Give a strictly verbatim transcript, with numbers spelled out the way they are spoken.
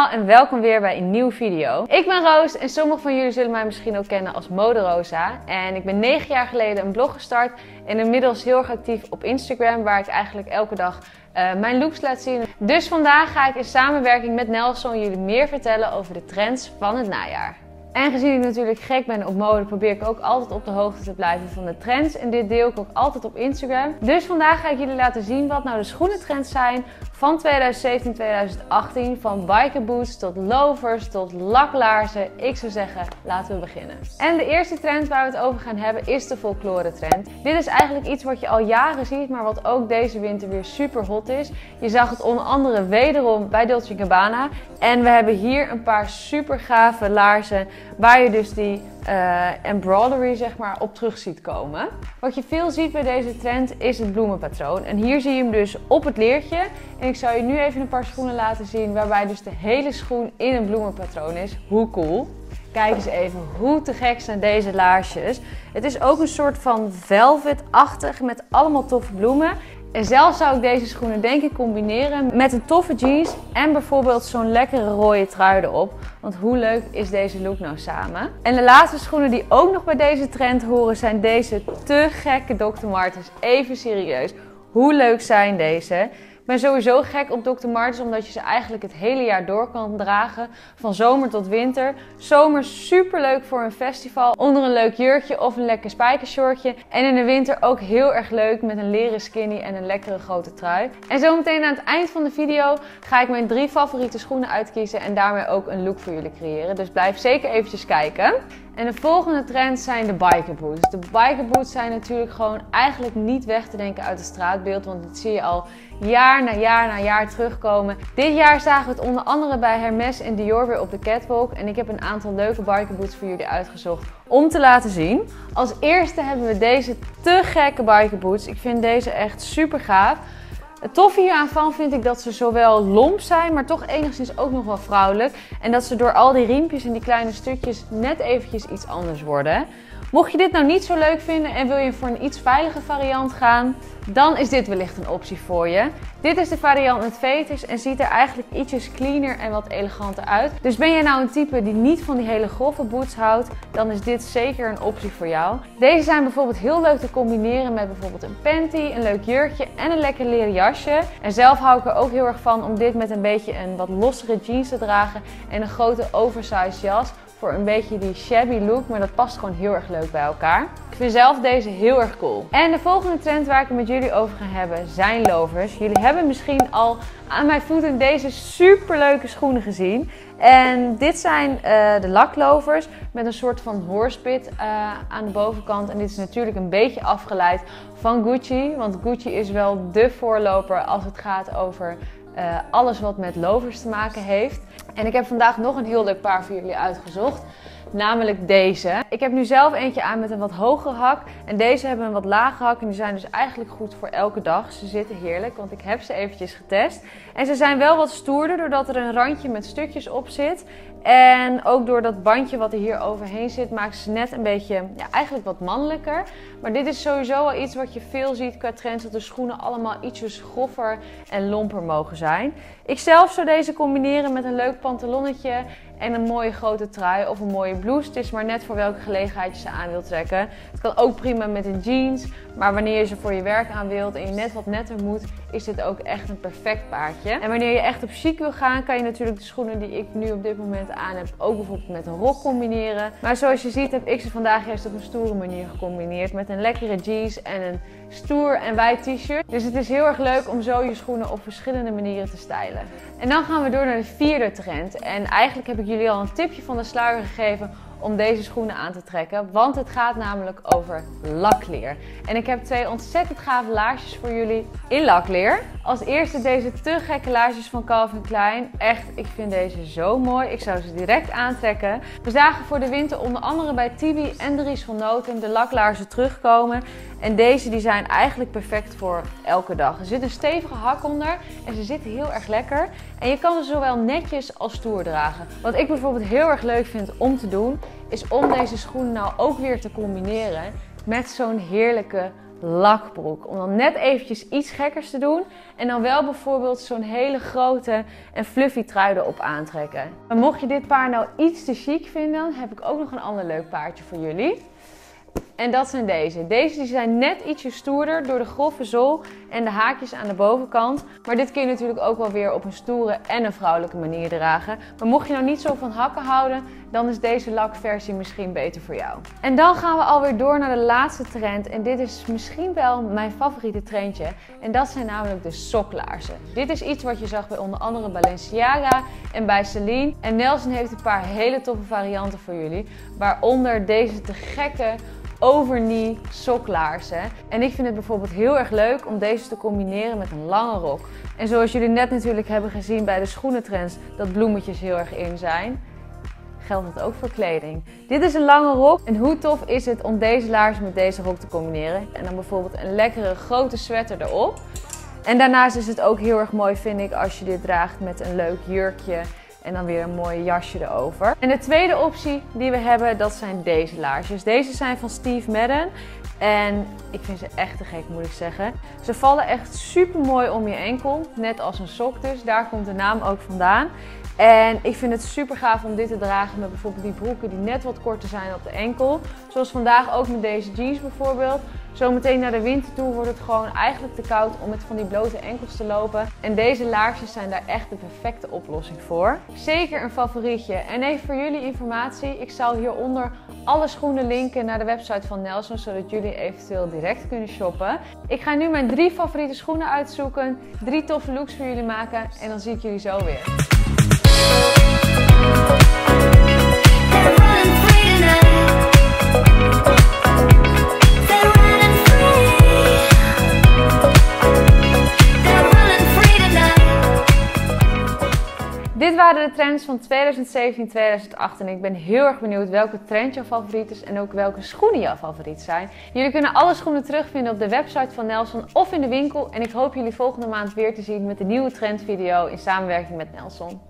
allemaal en welkom weer bij een nieuwe video. Ik ben Roos en sommigen van jullie zullen mij misschien ook kennen als Mode Rosa. En ik ben negen jaar geleden een blog gestart en inmiddels heel erg actief op Instagram, waar ik eigenlijk elke dag uh, mijn looks laat zien. Dus vandaag ga ik in samenwerking met Nelson jullie meer vertellen over de trends van het najaar. En gezien ik natuurlijk gek ben op mode, probeer ik ook altijd op de hoogte te blijven van de trends. En dit deel ik ook altijd op Instagram. Dus vandaag ga ik jullie laten zien wat nou de schoenentrends zijn van tweeduizend zeventien tweeduizend achttien. Van biker boots tot loafers tot laklaarzen. Ik zou zeggen, laten we beginnen. En de eerste trend waar we het over gaan hebben is de folklore trend. Dit is eigenlijk iets wat je al jaren ziet, maar wat ook deze winter weer super hot is. Je zag het onder andere wederom bij Dolce en Gabbana. En we hebben hier een paar super gave laarzen waar je dus die uh, embroidery zeg maar op terug ziet komen. Wat je veel ziet bij deze trend is het bloemenpatroon. En hier zie je hem dus op het leertje. En ik zal je nu even een paar schoenen laten zien waarbij dus de hele schoen in een bloemenpatroon is. Hoe cool! Kijk eens even hoe te gek zijn deze laarsjes. Het is ook een soort van velvet-achtig met allemaal toffe bloemen. En zelf zou ik deze schoenen denk ik combineren met een toffe jeans en bijvoorbeeld zo'n lekkere rode trui erop. Want hoe leuk is deze look nou samen? En de laatste schoenen die ook nog bij deze trend horen zijn deze te gekke doctor Martens. Even serieus, hoe leuk zijn deze? Ik ben sowieso gek op doctor Martens omdat je ze eigenlijk het hele jaar door kan dragen. Van zomer tot winter. Zomer super leuk voor een festival. Onder een leuk jurkje of een lekker spijkershortje. En in de winter ook heel erg leuk met een leren skinny en een lekkere grote trui. En zometeen aan het eind van de video ga ik mijn drie favoriete schoenen uitkiezen. En daarmee ook een look voor jullie creëren. Dus blijf zeker eventjes kijken. En de volgende trend zijn de biker boots. De biker boots zijn natuurlijk gewoon eigenlijk niet weg te denken uit het straatbeeld. Want dit zie je al jaar na jaar na jaar terugkomen. Dit jaar zagen we het onder andere bij Hermes en Dior weer op de catwalk. En ik heb een aantal leuke biker boots voor jullie uitgezocht om te laten zien. Als eerste hebben we deze te gekke biker boots. Ik vind deze echt super gaaf. Het toffe hieraan van vind ik dat ze zowel lomp zijn, maar toch enigszins ook nog wel vrouwelijk. En dat ze door al die riempjes en die kleine stukjes net eventjes iets anders worden. Mocht je dit nou niet zo leuk vinden en wil je voor een iets veilige variant gaan, dan is dit wellicht een optie voor je. Dit is de variant met veters en ziet er eigenlijk ietsjes cleaner en wat eleganter uit. Dus ben jij nou een type die niet van die hele grove boots houdt, dan is dit zeker een optie voor jou. Deze zijn bijvoorbeeld heel leuk te combineren met bijvoorbeeld een panty, een leuk jurkje en een lekker leren jasje. En zelf hou ik er ook heel erg van om dit met een beetje een wat lossere jeans te dragen en een grote oversized jas. Voor een beetje die shabby look, maar dat past gewoon heel erg leuk bij elkaar. Ik vind zelf deze heel erg cool. En de volgende trend waar ik het met jullie over ga hebben zijn loafers. Jullie hebben misschien al aan mijn voeten deze super leuke schoenen gezien. En dit zijn uh, de laklovers met een soort van hoorspit uh, aan de bovenkant. En dit is natuurlijk een beetje afgeleid van Gucci. Want Gucci is wel de voorloper als het gaat over Uh, alles wat met lovers te maken heeft. En ik heb vandaag nog een heel leuk paar voor jullie uitgezocht. Namelijk deze. Ik heb nu zelf eentje aan met een wat hogere hak. En deze hebben een wat lage hak. En die zijn dus eigenlijk goed voor elke dag. Ze zitten heerlijk, want ik heb ze eventjes getest. En ze zijn wel wat stoerder, doordat er een randje met stukjes op zit. En ook door dat bandje wat er hier overheen zit, maakt ze net een beetje, ja, eigenlijk wat mannelijker. Maar dit is sowieso al iets wat je veel ziet qua trends, dat de schoenen allemaal ietsjes groffer en lomper mogen zijn. Ik zelf zou deze combineren met een leuk pantalonnetje en een mooie grote trui of een mooie blouse. Het is maar net voor welke gelegenheid je ze aan wilt trekken. Het kan ook prima met een jeans, maar wanneer je ze voor je werk aan wilt en je net wat netter moet, is dit ook echt een perfect paardje. En wanneer je echt op chic wil gaan, kan je natuurlijk de schoenen die ik nu op dit moment aan heb ook bijvoorbeeld met een rok combineren. Maar zoals je ziet heb ik ze vandaag juist op een stoere manier gecombineerd met een lekkere jeans en een stoer en wijd t-shirt. Dus het is heel erg leuk om zo je schoenen op verschillende manieren te stylen. En dan gaan we door naar de vierde trend. En eigenlijk heb ik jullie al een tipje van de sluier gegeven om deze schoenen aan te trekken. Want het gaat namelijk over lakleer. En ik heb twee ontzettend gave laarsjes voor jullie in lakleer. Als eerste deze te gekke laarsjes van Calvin Klein. Echt, ik vind deze zo mooi. Ik zou ze direct aantrekken. We zagen voor de winter onder andere bij Tibi en Dries van Noten de laklaarzen terugkomen. En deze die zijn eigenlijk perfect voor elke dag. Er zit een stevige hak onder en ze zitten heel erg lekker. En je kan ze zowel netjes als stoer dragen. Wat ik bijvoorbeeld heel erg leuk vind om te doen, is om deze schoenen nou ook weer te combineren met zo'n heerlijke lakbroek. Om dan net eventjes iets gekkers te doen. En dan wel bijvoorbeeld zo'n hele grote en fluffy trui erop aantrekken. Maar mocht je dit paar nou iets te chic vinden, heb ik ook nog een ander leuk paardje voor jullie. En dat zijn deze. Deze die zijn net ietsje stoerder door de grove zool en de haakjes aan de bovenkant. Maar dit kun je natuurlijk ook wel weer op een stoere en een vrouwelijke manier dragen. Maar mocht je nou niet zo van hakken houden, dan is deze lakversie misschien beter voor jou. En dan gaan we alweer door naar de laatste trend. En dit is misschien wel mijn favoriete trendje. En dat zijn namelijk de soklaarzen. Dit is iets wat je zag bij onder andere Balenciaga en bij Celine. En Nelson heeft een paar hele toffe varianten voor jullie. Waaronder deze te gekke overknee soklaarzen. En ik vind het bijvoorbeeld heel erg leuk om deze te combineren met een lange rok. En zoals jullie net natuurlijk hebben gezien bij de schoenentrends, dat bloemetjes heel erg in zijn, geldt het ook voor kleding. Dit is een lange rok. En hoe tof is het om deze laarzen met deze rok te combineren. En dan bijvoorbeeld een lekkere grote sweater erop. En daarnaast is het ook heel erg mooi, vind ik, als je dit draagt met een leuk jurkje. En dan weer een mooi jasje erover. En de tweede optie die we hebben, dat zijn deze laarsjes. Deze zijn van Steve Madden. En ik vind ze echt te gek, moet ik zeggen. Ze vallen echt super mooi om je enkel. Net als een sok dus. Daar komt de naam ook vandaan. En ik vind het super gaaf om dit te dragen met bijvoorbeeld die broeken die net wat korter zijn op de enkel. Zoals vandaag ook met deze jeans bijvoorbeeld. Zometeen naar de winter toe wordt het gewoon eigenlijk te koud om met van die blote enkels te lopen. En deze laarsjes zijn daar echt de perfecte oplossing voor. Zeker een favorietje. En even voor jullie informatie. Ik zal hieronder alle schoenen linken naar de website van Nelson. Zodat jullie eventueel direct kunnen shoppen. Ik ga nu mijn drie favoriete schoenen uitzoeken. Drie toffe looks voor jullie maken. En dan zie ik jullie zo weer. Dit waren de trends van tweeduizend zeventien tweeduizend achttien en ik ben heel erg benieuwd welke trend jouw favoriet is en ook welke schoenen jouw favoriet zijn. Jullie kunnen alle schoenen terugvinden op de website van Nelson of in de winkel en ik hoop jullie volgende maand weer te zien met een nieuwe trendvideo in samenwerking met Nelson.